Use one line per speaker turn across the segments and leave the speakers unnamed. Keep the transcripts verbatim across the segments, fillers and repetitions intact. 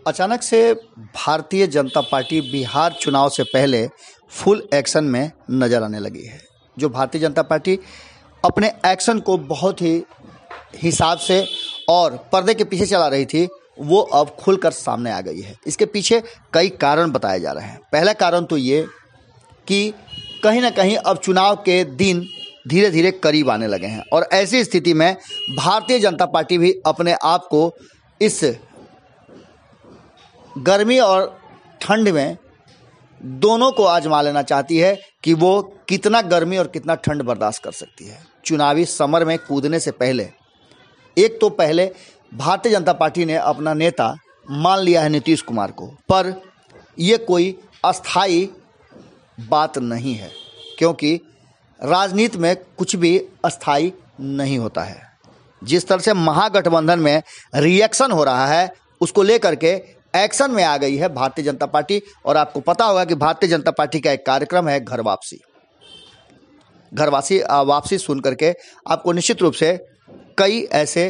अचानक से भारतीय जनता पार्टी बिहार चुनाव से पहले फुल एक्शन में नजर आने लगी है। जो भारतीय जनता पार्टी अपने एक्शन को बहुत ही हिसाब से और पर्दे के पीछे चला रही थी, वो अब खुलकर सामने आ गई है। इसके पीछे कई कारण बताए जा रहे हैं। पहला कारण तो ये कि कहीं ना कहीं अब चुनाव के दिन धीरे धीरे करीब आने लगे हैं और ऐसी स्थिति में भारतीय जनता पार्टी भी अपने आप को इस गर्मी और ठंड में दोनों को आजमा लेना चाहती है कि वो कितना गर्मी और कितना ठंड बर्दाश्त कर सकती है। चुनावी समर में कूदने से पहले एक तो पहले भारतीय जनता पार्टी ने अपना नेता मान लिया है नीतीश कुमार को, पर यह कोई अस्थाई बात नहीं है, क्योंकि राजनीति में कुछ भी अस्थाई नहीं होता है। जिस तरह से महागठबंधन में रिएक्शन हो रहा है, उसको लेकर के एक्शन में आ गई है भारतीय जनता पार्टी। और आपको पता होगा कि भारतीय जनता पार्टी का एक कार्यक्रम है घर वापसी। घर वापसी वापसी सुन करके आपको निश्चित रूप से कई ऐसे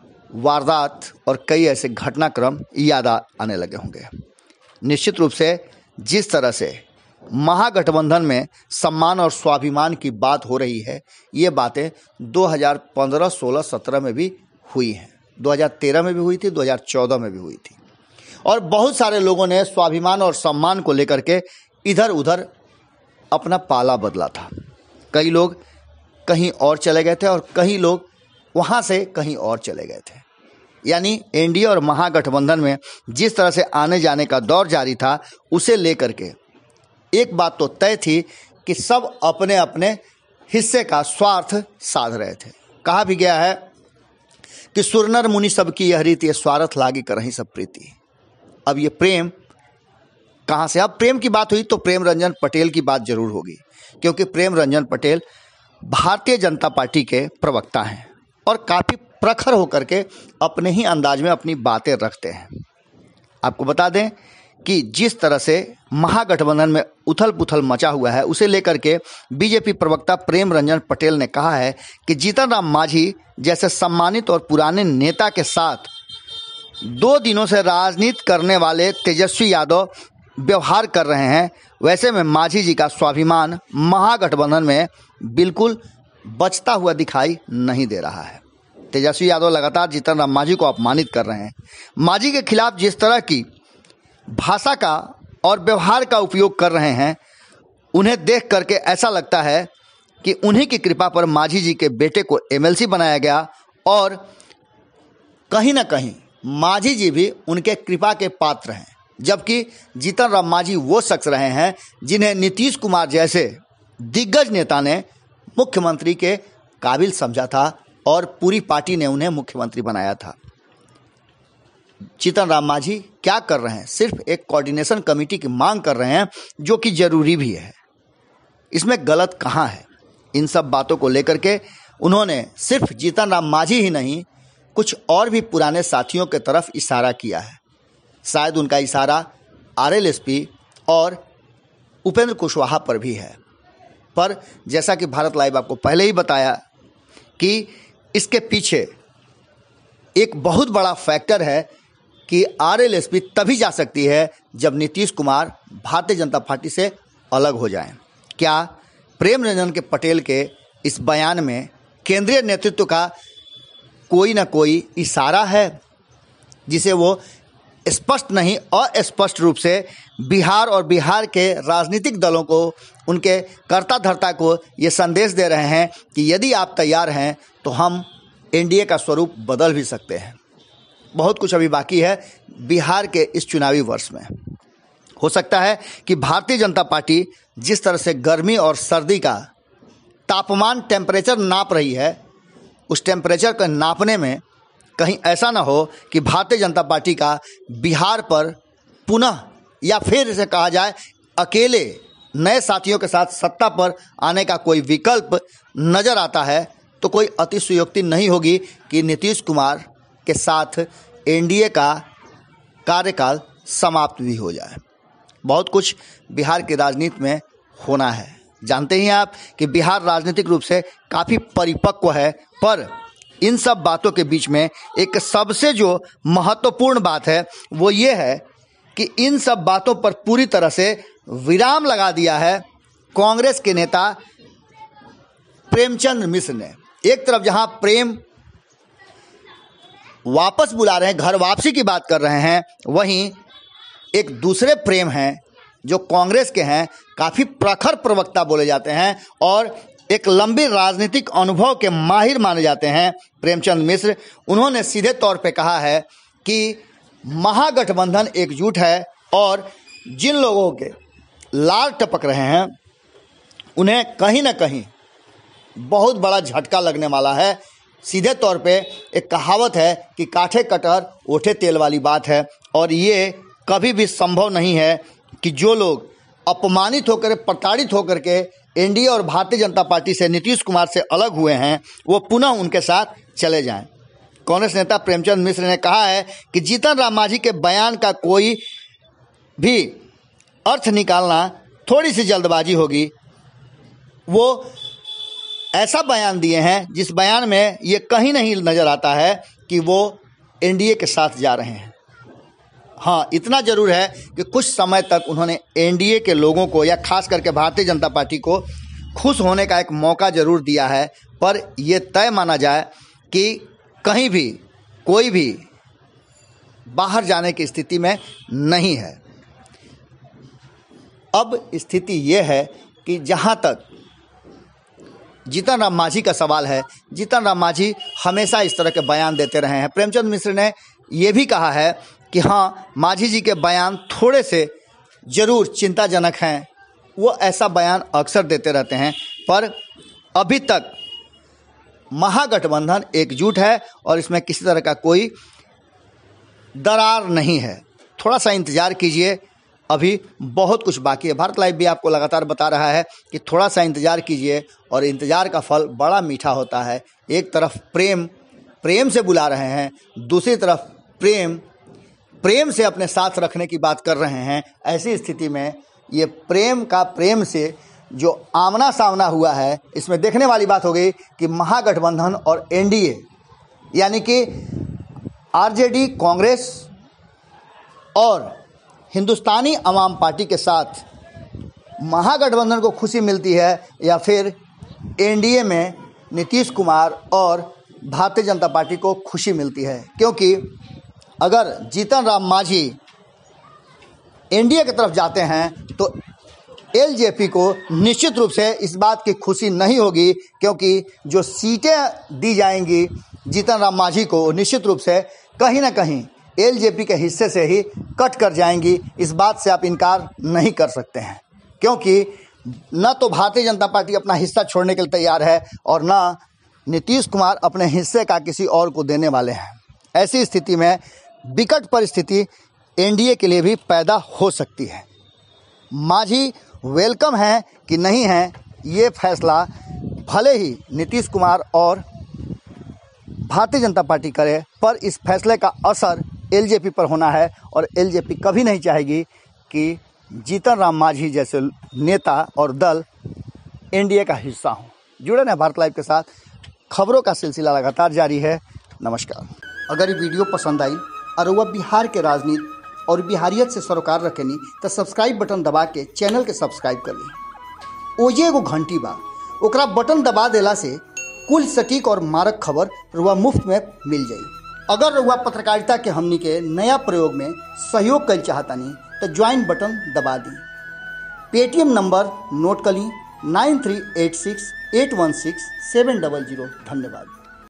वारदात और कई ऐसे घटनाक्रम याद आने लगे होंगे। निश्चित रूप से जिस तरह से महागठबंधन में सम्मान और स्वाभिमान की बात हो रही है, ये बातें दो हज़ार पंद्रह, सोलह, सत्रह में भी हुई हैं, दो हज़ार तेरह में भी हुई थी, दो हज़ार चौदह में भी हुई थी। और बहुत सारे लोगों ने स्वाभिमान और सम्मान को लेकर के इधर उधर अपना पाला बदला था। कई लोग कहीं और चले गए थे और कई लोग वहाँ से कहीं और चले गए थे। यानी एनडीए और महागठबंधन में जिस तरह से आने जाने का दौर जारी था, उसे लेकर के एक बात तो तय थी कि सब अपने अपने हिस्से का स्वार्थ साध रहे थे। कहा भी गया है कि सुरनर मुनि सबकी यह रीति, स्वार्थ लागी करहीं सब प्रीति। अब ये प्रेम कहाँ से? अब प्रेम की बात हुई तो प्रेम रंजन पटेल की बात जरूर होगी, क्योंकि प्रेम रंजन पटेल भारतीय जनता पार्टी के प्रवक्ता हैं और काफ़ी प्रखर होकर के अपने ही अंदाज में अपनी बातें रखते हैं। आपको बता दें कि जिस तरह से महागठबंधन में उथल पुथल मचा हुआ है, उसे लेकर के बीजेपी प्रवक्ता प्रेम रंजन पटेल ने कहा है कि जीतन राम मांझी जैसे सम्मानित और पुराने नेता के साथ दो दिनों से राजनीति करने वाले तेजस्वी यादव व्यवहार कर रहे हैं, वैसे में मांझी जी का स्वाभिमान महागठबंधन में बिल्कुल बचता हुआ दिखाई नहीं दे रहा है। तेजस्वी यादव लगातार जीतन राम मांझी को अपमानित कर रहे हैं। मांझी के खिलाफ जिस तरह की भाषा का और व्यवहार का उपयोग कर रहे हैं, उन्हें देख करके ऐसा लगता है कि उन्हीं की कृपा पर मांझी जी के बेटे को एमएलसी बनाया गया और कहीं ना कहीं मांझी जी भी उनके कृपा के पात्र हैं। जबकि जीतन राम मांझी वो शख्स रहे हैं जिन्हें नीतीश कुमार जैसे दिग्गज नेता ने मुख्यमंत्री के काबिल समझा था और पूरी पार्टी ने उन्हें मुख्यमंत्री बनाया था। जीतन राम मांझी क्या कर रहे हैं? सिर्फ एक कोऑर्डिनेशन कमेटी की मांग कर रहे हैं, जो कि जरूरी भी है। इसमें गलत कहाँ है? इन सब बातों को लेकर के उन्होंने सिर्फ जीतन राम मांझी ही नहीं, कुछ और भी पुराने साथियों के तरफ इशारा किया है। शायद उनका इशारा आरएलएसपी और उपेंद्र कुशवाहा पर भी है। पर जैसा कि भारत लाइव आपको पहले ही बताया कि इसके पीछे एक बहुत बड़ा फैक्टर है कि आरएलएसपी तभी जा सकती है जब नीतीश कुमार भारतीय जनता पार्टी से अलग हो जाएं। क्या प्रेम रंजन के पटेल के इस बयान में केंद्रीय नेतृत्व का कोई ना कोई इशारा है, जिसे वो स्पष्ट नहीं अस्पष्ट रूप से बिहार और बिहार के राजनीतिक दलों को, उनके कर्ता धर्ता को ये संदेश दे रहे हैं कि यदि आप तैयार हैं तो हम एनडीए का स्वरूप बदल भी सकते हैं। बहुत कुछ अभी बाकी है बिहार के इस चुनावी वर्ष में। हो सकता है कि भारतीय जनता पार्टी जिस तरह से गर्मी और सर्दी का तापमान टेम्परेचर नाप रही है, उस टेम्परेचर को नापने में कहीं ऐसा ना हो कि भारतीय जनता पार्टी का बिहार पर पुनः या फिर इसे कहा जाए अकेले नए साथियों के साथ सत्ता पर आने का कोई विकल्प नजर आता है, तो कोई अतिशयोक्ति नहीं होगी कि नीतीश कुमार के साथ एनडीए का कार्यकाल समाप्त भी हो जाए। बहुत कुछ बिहार की राजनीति में होना है। जानते ही आप कि बिहार राजनीतिक रूप से काफ़ी परिपक्व है, पर इन सब बातों के बीच में एक सबसे जो महत्वपूर्ण बात है वो ये है कि इन सब बातों पर पूरी तरह से विराम लगा दिया है कांग्रेस के नेता प्रेमचंद मिश्र ने। एक तरफ जहां प्रेम वापस बुला रहे हैं, घर वापसी की बात कर रहे हैं, वहीं एक दूसरे प्रेम हैं जो कांग्रेस के हैं, काफ़ी प्रखर प्रवक्ता बोले जाते हैं और एक लंबी राजनीतिक अनुभव के माहिर माने जाते हैं प्रेमचंद मिश्र। उन्होंने सीधे तौर पे कहा है कि महागठबंधन एकजुट है और जिन लोगों के लाल टपक रहे हैं उन्हें कहीं ना कहीं बहुत बड़ा झटका लगने वाला है। सीधे तौर पे एक कहावत है कि काठे कटहर ओठे तेल वाली बात है और ये कभी भी संभव नहीं है कि जो लोग अपमानित होकर, प्रताड़ित होकर के एनडीए और भारतीय जनता पार्टी से, नीतीश कुमार से अलग हुए हैं, वो पुनः उनके साथ चले जाएं। कांग्रेस नेता प्रेमचंद मिश्र ने कहा है कि जीतन राम मांझी के बयान का कोई भी अर्थ निकालना थोड़ी सी जल्दबाजी होगी। वो ऐसा बयान दिए हैं जिस बयान में ये कहीं नहीं नज़र आता है कि वो एनडीए के साथ जा रहे हैं। हाँ, इतना ज़रूर है कि कुछ समय तक उन्होंने एनडीए के लोगों को या खास करके भारतीय जनता पार्टी को खुश होने का एक मौका ज़रूर दिया है, पर यह तय माना जाए कि कहीं भी कोई भी बाहर जाने की स्थिति में नहीं है। अब स्थिति ये है कि जहाँ तक जीतन राम मांझी का सवाल है, जीतन राम मांझी हमेशा इस तरह के बयान देते रहे हैं। प्रेमचंद मिश्र ने यह भी कहा है कि हाँ, मांझी जी के बयान थोड़े से ज़रूर चिंताजनक हैं, वो ऐसा बयान अक्सर देते रहते हैं, पर अभी तक महागठबंधन एकजुट है और इसमें किसी तरह का कोई दरार नहीं है। थोड़ा सा इंतज़ार कीजिए, अभी बहुत कुछ बाकी है। भारत लाइव भी आपको लगातार बता रहा है कि थोड़ा सा इंतज़ार कीजिए और इंतज़ार का फल बड़ा मीठा होता है। एक तरफ प्रेम प्रेम से बुला रहे हैं, दूसरी तरफ प्रेम प्रेम से अपने साथ रखने की बात कर रहे हैं। ऐसी स्थिति में ये प्रेम का प्रेम से जो आमना सामना हुआ है, इसमें देखने वाली बात हो गई कि महागठबंधन और एनडीए यानी कि आरजेडी कांग्रेस और हिंदुस्तानी अवाम पार्टी के साथ महागठबंधन को खुशी मिलती है या फिर एनडीए में नीतीश कुमार और भारतीय जनता पार्टी को खुशी मिलती है। क्योंकि अगर जीतन राम मांझी एनडीए की तरफ जाते हैं तो एलजेपी को निश्चित रूप से इस बात की खुशी नहीं होगी, क्योंकि जो सीटें दी जाएंगी जीतन राम मांझी को निश्चित रूप से कहीं ना कहीं एलजेपी के हिस्से से ही कट कर जाएंगी। इस बात से आप इनकार नहीं कर सकते हैं, क्योंकि न तो भारतीय जनता पार्टी अपना हिस्सा छोड़ने के लिए तैयार है और न नीतीश कुमार अपने हिस्से का किसी और को देने वाले हैं। ऐसी स्थिति में विकट परिस्थिति एनडीए के लिए भी पैदा हो सकती है। मांझी वेलकम है कि नहीं है, ये फैसला भले ही नीतीश कुमार और भारतीय जनता पार्टी करे, पर इस फैसले का असर एलजेपी पर होना है और एलजेपी कभी नहीं चाहेगी कि जीतन राम मांझी जैसे नेता और दल एनडीए का हिस्सा हों। जुड़े रहें भारत लाइव के साथ, खबरों का सिलसिला लगातार जारी है। नमस्कार। अगर ये वीडियो पसंद आई और वह बिहार के राजनीति और बिहारियत से सरोकार रखेनी तो सब्सक्राइब बटन दबा के चैनल के सब्सक्राइब कर ली। ओजे एगो घंटी बा, ओकरा बटन दबा देला से कुल सटीक और मारक खबर रुआ मुफ्त में मिल जाई। अगर रुआ पत्रकारिता के हमनी के नया प्रयोग में सहयोग कर चाहतानी तो ज्वाइन बटन दबा दी। पेटीएम नंबर नोट कर ली nine three eight six eight one six seven double zero. धन्यवाद।